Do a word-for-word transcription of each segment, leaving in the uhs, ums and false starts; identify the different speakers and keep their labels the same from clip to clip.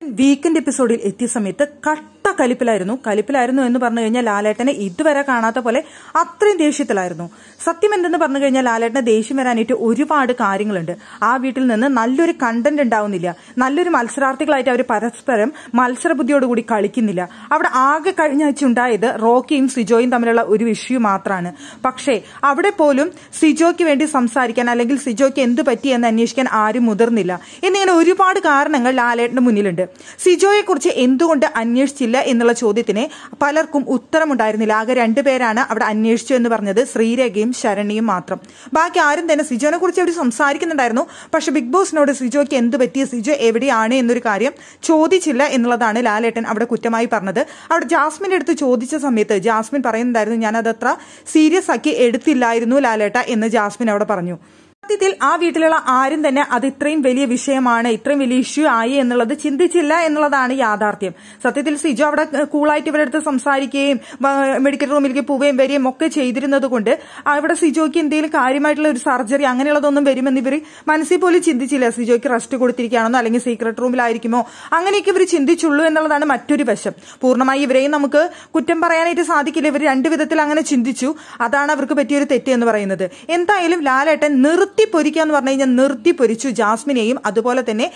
Speaker 1: Weekend എപ്പിസോഡിൽ എത്തിയ സമയത്ത് കട്ട കലിപ്പിലായിരുന്നു കലിപ്പിലായിരുന്നു എന്ന് പറഞ്ഞു കഴിഞ്ഞാൽ ലാലേട്ടനെ ഇതുവരെ കാണാത്ത പോലെ അത്രയും ദേഷ്യത്തിലായിരുന്നു. സത്യം എന്തെന്ന് പറഞ്ഞു കഴിഞ്ഞാൽ ലാലേട്ടനെ ദേഷ്യം വരാനായിട്ട് ഒരുപാട് കാര്യങ്ങളുണ്ട്. ആ വീട്ടിൽ നിന്ന് നല്ലൊരു കണ്ടന്റ് ഉണ്ടാവുന്നില്ല. നല്ലൊരു മത്സരാർത്ഥികളായിട്ട് അവർ പരസ്പരം മത്സരബുദ്ധിയോടുകൂടി കളിക്കുന്നില്ല. അവിടെ ആകെ കഴിഞ്ഞ ആഴ്ച ഉണ്ടായത് റോക്കിയും സിജോയും തമ്മിലുള്ള ഒരു ഇഷ്യൂ മാത്രമാണ്. പക്ഷേ അവിടെ പോലും സിജോയ്ക്ക് വേണ്ടി സംസാരിക്കാൻ അല്ലെങ്കിൽ സിജോയ്ക്ക് എന്ത് പറ്റി എന്ന് അന്വേഷിക്കാൻ ആരും മുതിർന്നില്ല. എന്നിങ്ങനെ ഒരുപാട് കാരണങ്ങൾ ലാലേട്ടന്റെ മുന്നിലുണ്ട്. സിജോയെ കുറിച്ച് എന്തുകൊണ്ട് അന്വേഷിച്ചില്ല എന്നുള്ള ചോദ്യത്തിന് പലർക്കും ഉത്തരമുണ്ടായിരുന്നില്ല. ആകെ രണ്ടുപേരാണ് അവിടെ അന്വേഷിച്ചു എന്ന് പറഞ്ഞത്, ശ്രീരേഖയും ശരണ്യയും മാത്രം. ബാക്കി ആരും തന്നെ സിജോനെ കുറിച്ച് അവർ സംസാരിക്കുന്നുണ്ടായിരുന്നു. പക്ഷെ ബിഗ് ബോസിനോട് സിജോയ്ക്ക് എന്ത് പറ്റിയ, സിജോ എവിടെയാണ് എന്നൊരു കാര്യം ചോദിച്ചില്ല എന്നുള്ളതാണ് ലാലേട്ടൻ അവിടെ കുറ്റമായി പറഞ്ഞത്. അവിടെ ജാസ്മിന്റെ അടുത്ത് ചോദിച്ച സമയത്ത് ജാസ്മിൻ പറയുന്നുണ്ടായിരുന്നു, ഞാൻ അതത്ര സീരിയസ് ആക്കി എടുത്തില്ലായിരുന്നു ലാലേട്ട എന്ന് ജാസ്മിൻ അവിടെ പറഞ്ഞു. സത്യത്തിൽ ആ വീട്ടിലുള്ള ആരും തന്നെ അത് ഇത്രയും വലിയ വിഷയമാണ്, ഇത്രയും വലിയ ഇഷ്യൂ ആയി എന്നുള്ളത് ചിന്തിച്ചില്ല എന്നുള്ളതാണ് യാഥാർത്ഥ്യം. സത്യത്തിൽ സിജോ അവിടെ കൂളായിട്ട് ഇവരുടെ അടുത്ത് സംസാരിക്കുകയും മെഡിക്കൽ റൂമിലേക്ക് പോവുകയും വരികയും ഒക്കെ ചെയ്തിരുന്നത് കൊണ്ട് അവിടെ സിജോയ്ക്ക് എന്തെങ്കിലും കാര്യമായിട്ടുള്ള ഒരു സർജറി അങ്ങനെയുള്ളതൊന്നും വരുമെന്ന് ഇവർ മനസ്സിൽ പോലും ചിന്തിച്ചില്ല. സിജോയ്ക്ക് റെസ്റ്റ് കൊടുത്തിരിക്കുകയാണെന്നോ അല്ലെങ്കിൽ സീക്രട്ട് റൂമിലായിരിക്കുമോ അങ്ങനെയൊക്കെ ഇവർ ചിന്തിച്ചുള്ളൂ എന്നുള്ളതാണ് മറ്റൊരു വശം. പൂർണ്ണമായി ഇവരെയും നമുക്ക് കുറ്റം പറയാനായിട്ട് സാധിക്കില്ല. ഇവർ രണ്ടു വിധത്തിൽ അങ്ങനെ ചിന്തിച്ചു. അതാണ് അവർക്ക് പറ്റിയൊരു തെറ്റ് എന്ന് പറയുന്നത്. എന്തായാലും ലാലേട്ടൻ നിർത്തി പൊരിക്കുക എന്ന് പറഞ്ഞു കഴിഞ്ഞാൽ നിർത്തി പൊരിച്ചു ജാസ്മിനെയും അതുപോലെ തന്നെ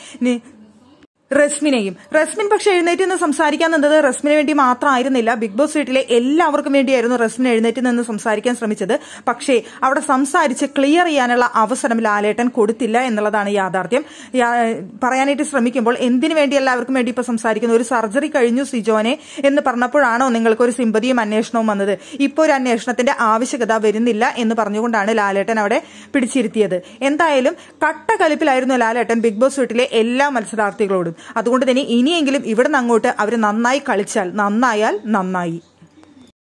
Speaker 1: റസ്മിനെയും. റസ്മിൻ പക്ഷെ എഴുന്നേറ്റ് നിന്ന് സംസാരിക്കാൻ നിന്നത് റസ്മിന് വേണ്ടി മാത്രമായിരുന്നില്ല, ബിഗ് ബോസ് വീട്ടിലെ എല്ലാവർക്കും വേണ്ടിയായിരുന്നു റസ്മിൻ എഴുന്നേറ്റ് നിന്ന് സംസാരിക്കാൻ ശ്രമിച്ചത്. പക്ഷേ അവിടെ സംസാരിച്ച് ക്ലിയർ ചെയ്യാനുള്ള അവസരം ലാലേട്ടൻ കൊടുത്തില്ല എന്നുള്ളതാണ് യാഥാർത്ഥ്യം. പറയാനായിട്ട് ശ്രമിക്കുമ്പോൾ എന്തിനു വേണ്ടി എല്ലാവർക്കും വേണ്ടി ഇപ്പൊ സംസാരിക്കുന്നു, ഒരു സർജറി കഴിഞ്ഞു സിജോനെ എന്ന് പറഞ്ഞപ്പോഴാണോ നിങ്ങൾക്ക് ഒരു സിമ്പതിയും അന്വേഷണവും വന്നത്? ഇപ്പോൾ ഒരു അന്വേഷണത്തിന്റെ ആവശ്യകത വരുന്നില്ല എന്ന് പറഞ്ഞുകൊണ്ടാണ് ലാലേട്ടൻ അവിടെ പിടിച്ചിരുത്തിയത്. എന്തായാലും കട്ട കലിപ്പിലായിരുന്നു ലാലേട്ടൻ ബിഗ് ബോസ് വീട്ടിലെ എല്ലാ മത്സരാർത്ഥികളോടും. അതുകൊണ്ട് തന്നെ ഇനിയെങ്കിലും ഇവിടുന്ന് അങ്ങോട്ട് അവർ നന്നായി കളിച്ചാൽ നന്നായാൽ നന്നായി.